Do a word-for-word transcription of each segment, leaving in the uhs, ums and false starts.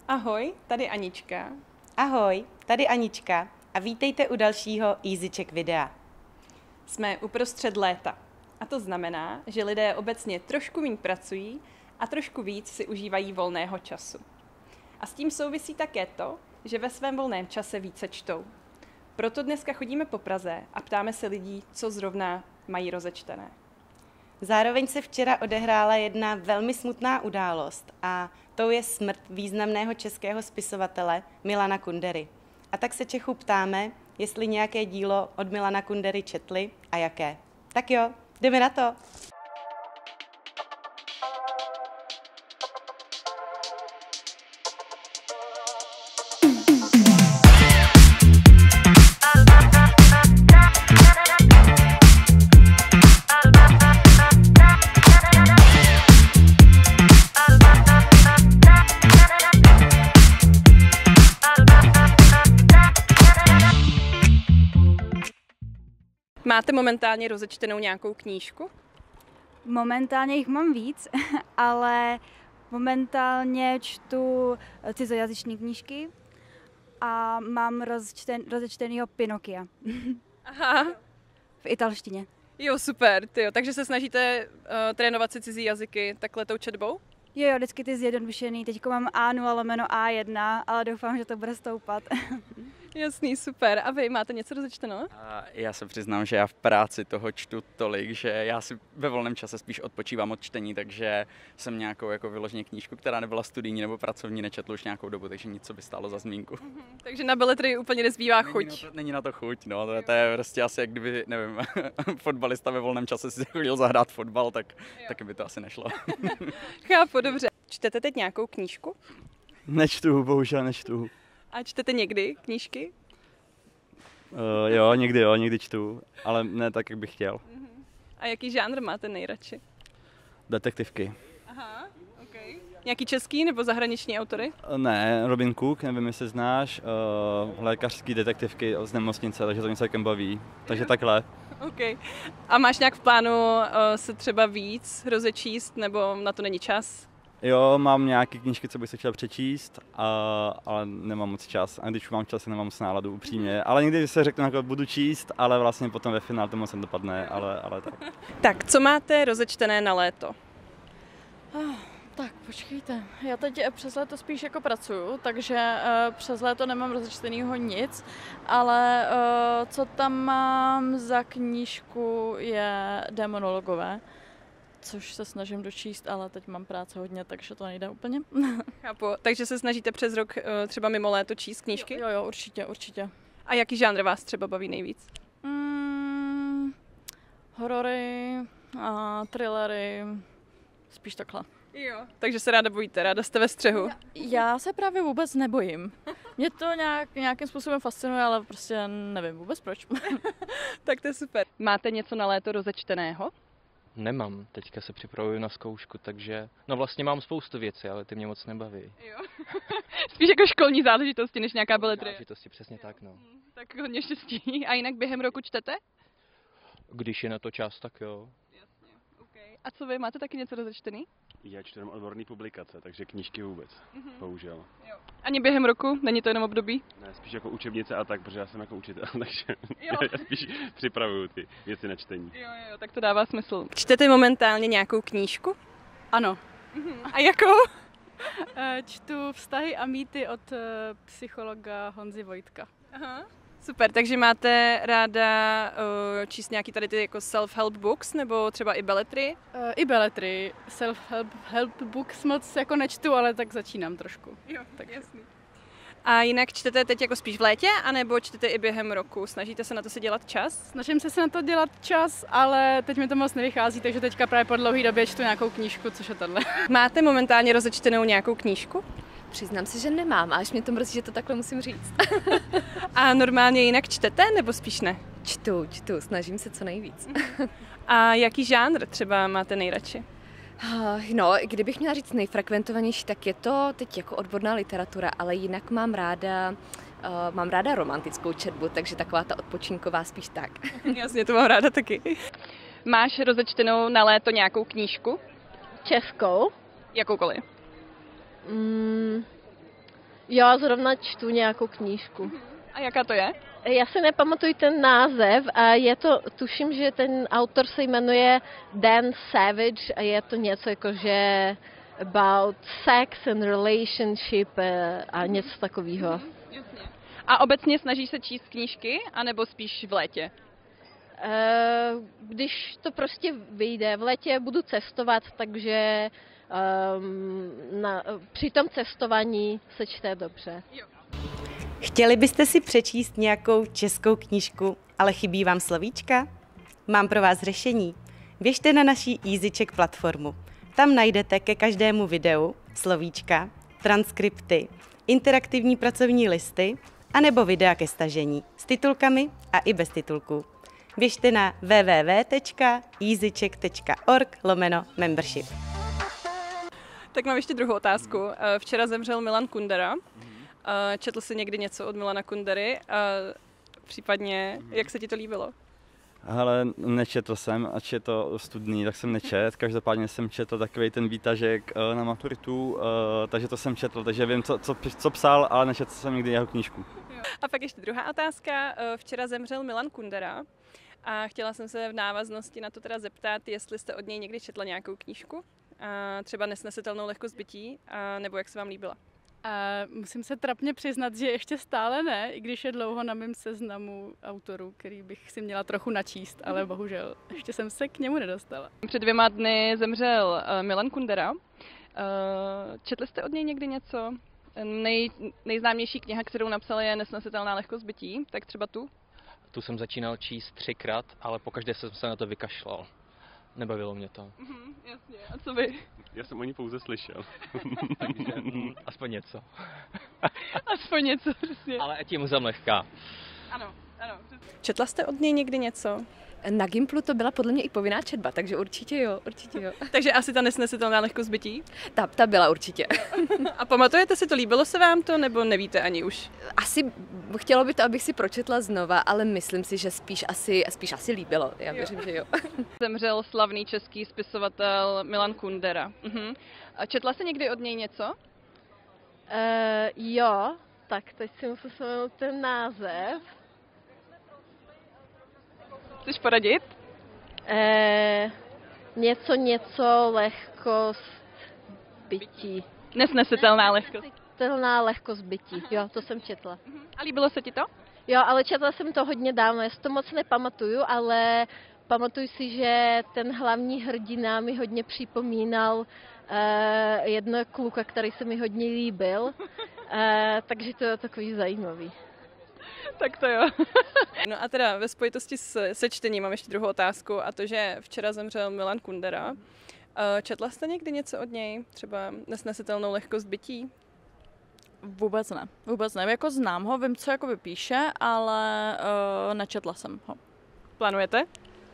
Ahoj, tady Anička. Ahoj, tady Anička a vítejte u dalšího EasyCheck videa. Jsme uprostřed léta a to znamená, že lidé obecně trošku méně pracují a trošku víc si užívají volného času. A s tím souvisí také to, že ve svém volném čase více čtou. Proto dneska chodíme po Praze a ptáme se lidí, co zrovna mají rozečtené. Zároveň se včera odehrála jedna velmi smutná událost a tou je smrt významného českého spisovatele Milana Kundery. A tak se Čechů ptáme, jestli nějaké dílo od Milana Kundery četli a jaké. Tak jo, jdeme na to! Máte momentálně rozečtenou nějakou knížku? Momentálně jich mám víc, ale momentálně čtu cizojazyční knížky a mám rozčten, rozečtenýho Pinokia. Aha. V italštině. Jo, super, tyjo. Takže se snažíte uh, trénovat si cizí jazyky takhle tou četbou? Jo, jo, vždycky ty zjednodušený. Teďko mám A nula lomeno A jedna, ale doufám, že to bude stoupat. Jasný, super. A vy máte něco rozečteno? A já se přiznám, že já v práci toho čtu tolik, že já si ve volném čase spíš odpočívám od čtení, takže jsem nějakou jako vyloženě knížku, která nebyla studijní nebo pracovní, nečetl už nějakou dobu, takže nic, co by stálo za zmínku. Mhm. Takže na beletry úplně nezbývá chuť. Není na to, není na to chuť, no, to, je, to je prostě asi jak kdyby, nevím, fotbalista ve volném čase si chodil zahrát fotbal, tak taky by to asi nešlo. Chápu, dobře. Čtete teď nějakou knížku? Nečtu, bohužel nečtu. A čtete někdy knížky? Uh, jo, někdy jo, někdy čtu, ale ne tak, jak bych chtěl. Uh-huh. A jaký žánr máte nejradši? Detektivky. Aha, ok. Nějaký český nebo zahraniční autory? Uh, ne, Robin Cook, nevím, jestli znáš, uh, lékařský detektivky z nemocnice, takže to mě celkem baví, takže takhle. Ok. A máš nějak v plánu uh, se třeba víc rozečíst, nebo na to není čas? Jo, mám nějaké knížky, co bych se chtěl přečíst, a, ale nemám moc čas. A když už mám čas, nemám moc náladu, upřímně. Ale někdy se řeknu, jako budu číst, ale vlastně potom ve finále to moc nedopadne, ale, ale tak. Tak, co máte rozečtené na léto? Oh, tak, počkejte. Já teď přes léto spíš jako pracuju, takže uh, přes léto nemám rozečtenýho nic, ale uh, co tam mám za knížku je Démonologové, což se snažím dočíst, ale teď mám práce hodně, takže to nejde úplně. Chápu. Takže se snažíte přes rok třeba mimo léto číst knížky? Jo, jo, určitě, určitě. A jaký žánr vás třeba baví nejvíc? Mm, horory, a thrillery, spíš takhle. Jo. Takže se ráda bojíte, ráda jste ve střehu. Já, já se právě vůbec nebojím. Mě to nějak, nějakým způsobem fascinuje, ale prostě nevím vůbec proč. Tak to je super. Máte něco na léto rozečteného? Nemám, teďka se připravuju na zkoušku, takže, no vlastně mám spoustu věcí, ale ty mě moc nebaví. Jo. Spíš jako školní záležitosti, než nějaká beletrie. Záležitosti, přesně tak, no. Tak hodně štěstí. A jinak během roku čtete? Když je na to čas, tak jo. Jasně, okay. A co vy, máte taky něco rozečtený? Já čtu jenom odborné publikace, takže knížky vůbec, mm-hmm. bohužel. Jo. Ani během roku? Není to jenom období? Ne, spíš jako učebnice a tak, protože já jsem jako učitel, takže jo. já spíš připravuju ty věci na čtení. Jo, jo, tak to dává smysl. Čtete momentálně nějakou knížku? Ano. Mm-hmm. A jakou? Čtu Vztahy a mýty od psychologa Honzy Vojtka. Aha. Super, takže máte ráda uh, číst nějaký tady ty jako self-help books, nebo třeba i beletry? Uh, I beletry. Self-help help books moc jako nečtu, ale tak začínám trošku. Jo, tak jasný. A jinak čtete teď jako spíš v létě, anebo čtete i během roku? Snažíte se na to si dělat čas? Snažím se se na to dělat čas, ale teď mi to moc nevychází, takže teďka právě po dlouhé době čtu nějakou knížku, což je tahle. Máte momentálně rozečtenou nějakou knížku? Přiznám se, že nemám, a až mě to mrzí, že to takhle musím říct. A normálně jinak čtete, nebo spíš ne? Čtu, čtu, snažím se co nejvíc. A jaký žánr třeba máte nejradši? No, kdybych měla říct nejfrekventovanější, tak je to teď jako odborná literatura, ale jinak mám ráda, uh, mám ráda romantickou četbu, takže taková ta odpočinková spíš tak. Jasně, to mám ráda taky. Máš rozečtenou na léto nějakou knížku? Českou? Jakoukoliv. Mm, Jo, zrovna čtu nějakou knížku. A jaká to je? Já si nepamatuji ten název a je to, tuším, že ten autor se jmenuje Dan Savage a je to něco jako, že about sex and relationship a něco takového. A obecně snažíš se číst knížky, anebo spíš v létě? Když to prostě vyjde, v létě budu cestovat, takže um, na, při tom cestování se čte dobře. Chtěli byste si přečíst nějakou českou knížku, ale chybí vám slovíčka? Mám pro vás řešení. Běžte na naší EasyCzech platformu. Tam najdete ke každému videu slovíčka, transkripty, interaktivní pracovní listy anebo videa ke stažení s titulkami a i bez titulků. Běžte na w w w tečka easyczech tečka org lomeno membership. Tak mám ještě druhou otázku. Včera zemřel Milan Kundera. Četl jsi někdy něco od Milana Kundery? Případně, jak se ti to líbilo? Ale nečetl jsem, ač je to studný, tak jsem nečet. Každopádně jsem četl takový ten výtažek na maturitu, takže to jsem četl, takže vím, co, co, co psal, ale nečetl jsem nikdy jeho knížku. A pak ještě druhá otázka. Včera zemřel Milan Kundera a chtěla jsem se v návaznosti na to teda zeptat, jestli jste od něj někdy četla nějakou knížku, třeba Nesnesitelnou lehkost bytí, nebo jak se vám líbila? A musím se trapně přiznat, že ještě stále ne, i když je dlouho na mém seznamu autorů, který bych si měla trochu načíst, ale bohužel ještě jsem se k němu nedostala. Před dvěma dny zemřel Milan Kundera. Četli jste od něj někdy něco? Nej, nejznámější kniha, kterou napsal, je Nesnesitelná lehkost bytí, tak třeba tu? Tu jsem začínal číst třikrát, ale pokaždé jsem se na to vykašlal. Nebavilo mě to. Mm-hmm, jasně. A co vy? Já jsem o ní pouze slyšel. Takže mm, aspoň něco. Aspoň něco, přesně. Ale ať je mu lehká. Ano, ano. Přesně. Četla jste od něj někdy něco? Na Gimplu to byla podle mě i povinná četba, takže určitě jo, určitě jo. Takže asi ta Nesnesitelná lehkost bytí? Ta, ta byla určitě. A pamatujete si to, líbilo se vám to, nebo nevíte ani už? Asi chtělo by to, abych si pročetla znova, ale myslím si, že spíš asi, spíš asi líbilo. Já věřím, že jo. Zemřel slavný český spisovatel Milan Kundera. Uh-huh. A četla jsi někdy od něj něco? Uh, jo, tak teď si musím vzpomenout ten název. Chceš poradit? Eh, něco, něco, lehkost bytí. Nesnesitelná lehkost. Nesnesitelná lehkost bytí, jo, to jsem četla. A líbilo se ti to? Jo, ale četla jsem to hodně dávno, já si to moc nepamatuju, ale pamatuju si, že ten hlavní hrdina mi hodně připomínal eh, jednoho kluka, který se mi hodně líbil, eh, takže to je takový zajímavý. Tak to jo. No a teda ve spojitosti s, se čtením mám ještě druhou otázku a to, že včera zemřel Milan Kundera. Četla jste někdy něco od něj? Třeba Nesnesitelnou lehkost bytí? Vůbec ne. Vůbec ne. Jako znám ho, vím, co jakoby píše, ale uh, nečetla jsem ho. Plánujete?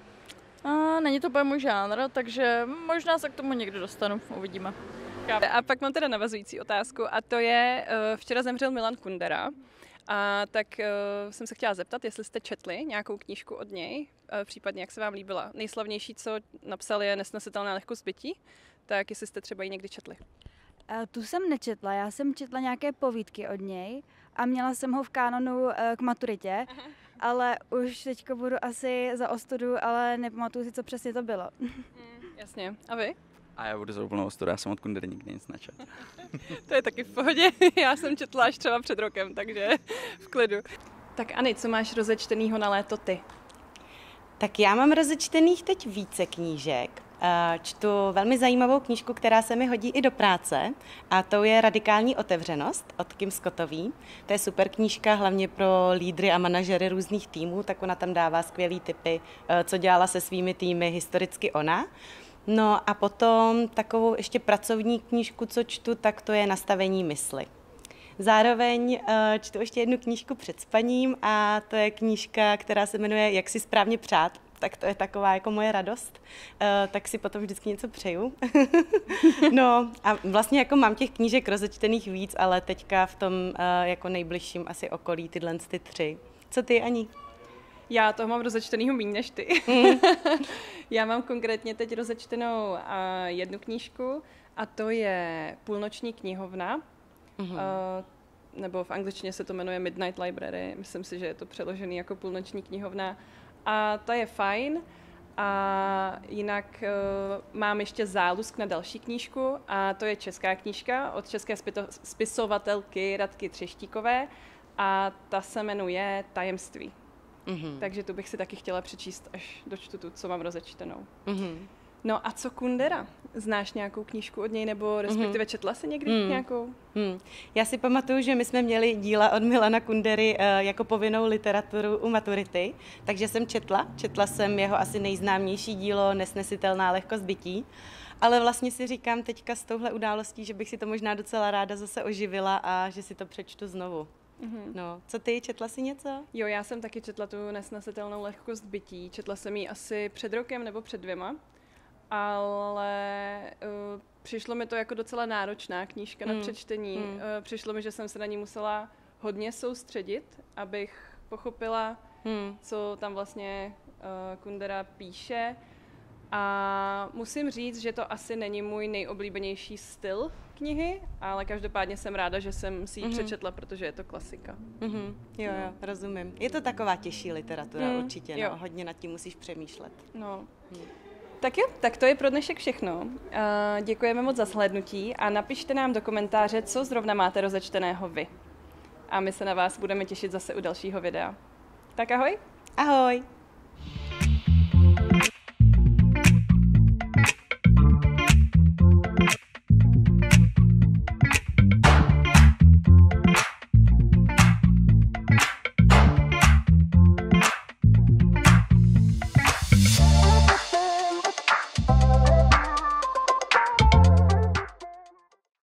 Uh, není to úplně můj žánr, takže možná se k tomu někdy dostanu. Uvidíme. A pak mám teda navazující otázku a to je, uh, včera zemřel Milan Kundera. A tak uh, jsem se chtěla zeptat, jestli jste četli nějakou knížku od něj, uh, případně jak se vám líbila. Nejslavnější, co napsal, je Nesnesitelná lehkost bytí, tak jestli jste třeba ji někdy četli. Uh, tu jsem nečetla, já jsem četla nějaké povídky od něj a měla jsem ho v kánonu uh, k maturitě, aha, ale už teďko budu asi za ostudu, ale nepamatuju si, co přesně to bylo. Mm, jasně. A vy? A já budu za úplnou ostudu, já jsem od Kundery nikdy nic nečet. To je taky v pohodě, já jsem četla až třeba před rokem, takže v klidu. Tak Ani, co máš rozečtenýho na léto ty? Tak já mám rozečtených teď více knížek. Čtu velmi zajímavou knížku, která se mi hodí i do práce, a to je Radikální otevřenost od Kim Scottový. To je super knížka, hlavně pro lídry a manažery různých týmů, tak ona tam dává skvělý tipy, co dělala se svými týmy historicky ona. No a potom takovou ještě pracovní knížku, co čtu, tak to je Nastavení mysli. Zároveň uh, čtu ještě jednu knížku před spaním a to je knížka, která se jmenuje Jak si správně přát. Tak to je taková jako moje radost, uh, tak si potom vždycky něco přeju. No a vlastně jako mám těch knížek rozečtených víc, ale teďka v tom uh, jako nejbližším asi okolí tyhle ty tři. Co ty, Ani? Já toho mám rozečtenýho méně než ty. Mm. Já mám konkrétně teď rozečtenou uh, jednu knížku a to je Půlnoční knihovna. Mm-hmm. Uh, nebo v angličtině se to jmenuje Midnight Library. Myslím si, že je to přeložený jako půlnoční knihovna. A ta je fajn. A jinak uh, mám ještě zálusk na další knížku a to je česká knížka od české spisovatelky Radky Třeštíkové a ta se jmenuje Tajemství. Mm-hmm. Takže tu bych si taky chtěla přečíst, až dočtu tu, co mám rozečtenou. Mm-hmm. No a co Kundera? Znáš nějakou knížku od něj, nebo respektive mm-hmm. četla jsi někdy mm. nějakou? Mm. Já si pamatuju, že my jsme měli díla od Milana Kundery uh, jako povinnou literaturu u maturity, takže jsem četla. Četla jsem jeho asi nejznámější dílo Nesnesitelná lehkost bytí, ale vlastně si říkám teďka s touhle událostí, že bych si to možná docela ráda zase oživila a že si to přečtu znovu. Mm-hmm. No, co ty, četla jsi něco? Jo, já jsem taky četla tu Nesnesitelnou lehkost bytí. Četla jsem ji asi před rokem nebo před dvěma. Ale uh, přišlo mi to jako docela náročná knížka mm. na přečtení. Mm. Uh, přišlo mi, že jsem se na ní musela hodně soustředit, abych pochopila, mm. co tam vlastně uh, Kundera píše. A musím říct, že to asi není můj nejoblíbenější styl knihy, ale každopádně jsem ráda, že jsem si ji mm-hmm. přečetla, protože je to klasika. Mm-hmm. Jo, jo, rozumím. Je to taková těžší literatura mm. určitě, no. Hodně nad tím musíš přemýšlet. No. Mm. Tak jo, tak to je pro dnešek všechno. Uh, děkujeme moc za shlédnutí a napište nám do komentáře, co zrovna máte rozečteného vy. A my se na vás budeme těšit zase u dalšího videa. Tak ahoj! Ahoj!